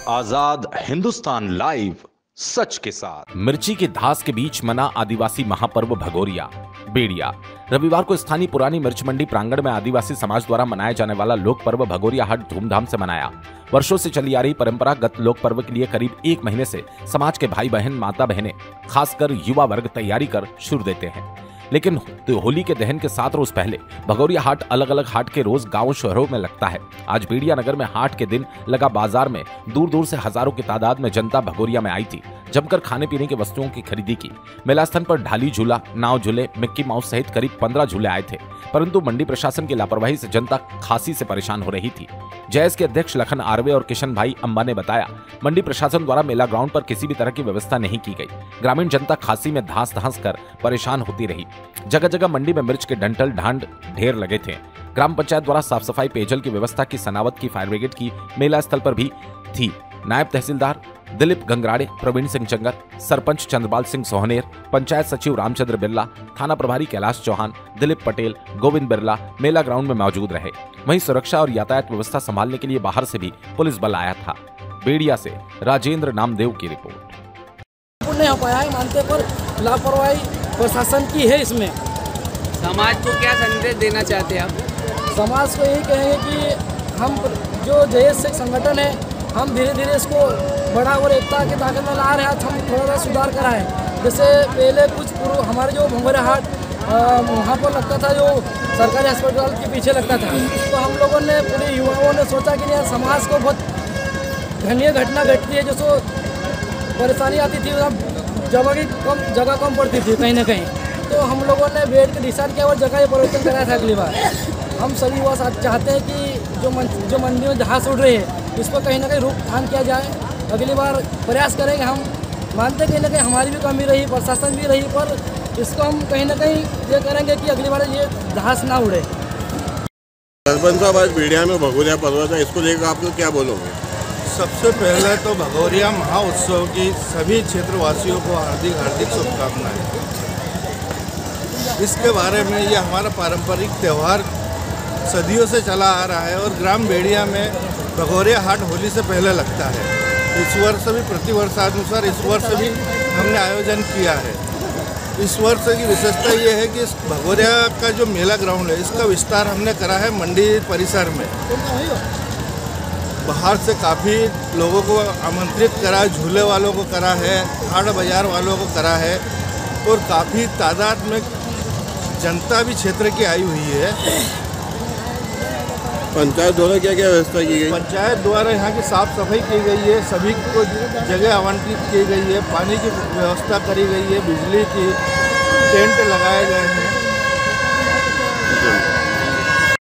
आजाद Hindustan live, सच के साथ। मिर्ची की धास के बीच मना आदिवासी महापर्व भगोरिया बेड़िया। रविवार को स्थानीय पुरानी मिर्च मंडी प्रांगण में आदिवासी समाज द्वारा मनाया जाने वाला लोक पर्व भगोरिया हाट धूमधाम से मनाया। वर्षों से चली आ रही परंपरागत लोक पर्व के लिए करीब एक महीने से समाज के भाई बहन, माता बहनें, खासकर युवा वर्ग तैयारी कर शुरू देते हैं। लेकिन होली के दहन के 7 रोज पहले भगोरिया हाट अलग अलग हाट के रोज गांव शहरों में लगता है। आज बेड़िया नगर में हाट के दिन लगा बाजार में दूर दूर से हजारों की तादाद में जनता भगोरिया में आई थी। जमकर खाने पीने की वस्तुओं की खरीदी की। मेला स्थल पर ढाली झूला, नाव झूले, मिक्की माउस सहित करीब 15 झूले आए थे, परंतु मंडी प्रशासन की लापरवाही से जनता खांसी से परेशान हो रही थी। जैस के अध्यक्ष लखन आरवे और किशन भाई अम्बा ने बताया, मंडी प्रशासन द्वारा मेला ग्राउंड पर किसी भी तरह की व्यवस्था नहीं की गई। ग्रामीण जनता खांसी में धांस धांस कर परेशान होती रही। जगह जगह मंडी में मिर्च के डंठल ढांड ढेर लगे थे। ग्राम पंचायत द्वारा साफ सफाई, पेयजल की व्यवस्था की, सनावत की, फायर ब्रिगेड की मेला स्थल पर भी थी। नायब तहसीलदार दिलीप गंगराड़े, प्रवीण सिंह चंगर, सरपंच चंद्रपाल सिंह सोहनेर, पंचायत सचिव रामचंद्र बिरला, थाना प्रभारी कैलाश चौहान, दिलीप पटेल, गोविंद बिरला मेला ग्राउंड में मौजूद रहे। वहीं सुरक्षा और यातायात व्यवस्था संभालने के लिए बाहर से भी पुलिस बल आया था। बेड़िया से राजेंद्र नामदेव की रिपोर्ट। नहीं हो पाया है, मानते पर लापरवाही प्रशासन की है। इसमें समाज को क्या संदेश देना चाहते हैं आप? समाज को यही कहेंगे कि हम जो जयस संगठन है, हम धीरे धीरे इसको बड़ा और एकता के ताकत में ला रहे हैं। हम थोड़ा सा सुधार कराएं। जैसे पहले कुछ पूर्व हमारे जो भगोरिया हाट वहाँ पर लगता था, जो सरकारी अस्पताल के पीछे लगता था, तो हम लोगों ने, पूरे युवाओं ने सोचा कि यार समाज को बहुत घनीय घटना घटती है, जो परेशानी आती थी, जगह कम पड़ती थी कहीं ना कहीं। तो हम लोगों ने बैठ के डिसाइड किया और जगह परिवर्तन कराया था। अगली बार हम सभी वो चाहते हैं कि जो मंडी में घास उड़ रही है, इसको कहीं ना कहीं रोकथाम किया जाए। अगली बार प्रयास करेंगे। हम मानते हैं कहीं ना कहीं हमारी भी कमी रही, प्रशासन भी रही, पर इसको हम कहीं ना कहीं ये करेंगे कि अगली बार ये घास ना उड़े। सरपंच साहब, आज बेड़िया में भगोरिया पर्व था, इसको लेकर आप लोग क्या बोलोगे? सबसे पहले तो भगोरिया महाउत्सव की सभी क्षेत्रवासियों को हार्दिक हार्दिक शुभकामनाएं। इसके बारे में ये हमारा पारंपरिक त्यौहार सदियों से चला आ रहा है और ग्राम बेड़िया में भगोरिया हाट होली से पहले लगता है। इस वर्ष भी प्रतिवर्षानुसार इस वर्ष भी हमने आयोजन किया है। इस वर्ष की विशेषता ये है कि इस भगोरिया का जो मेला ग्राउंड है, इसका विस्तार हमने करा है मंडी परिसर में। बाहर से काफ़ी लोगों को आमंत्रित करा, झूले वालों को करा है, हाट बाजार वालों को करा है और काफ़ी तादाद में जनता भी क्षेत्र की आई हुई है। पंचायत द्वारा क्या क्या व्यवस्था की गई? पंचायत द्वारा यहाँ की साफ सफाई की गई है, सभी को जगह आवंटित की गई है, पानी की व्यवस्था करी गई है, बिजली की टेंट लगाए गए हैं।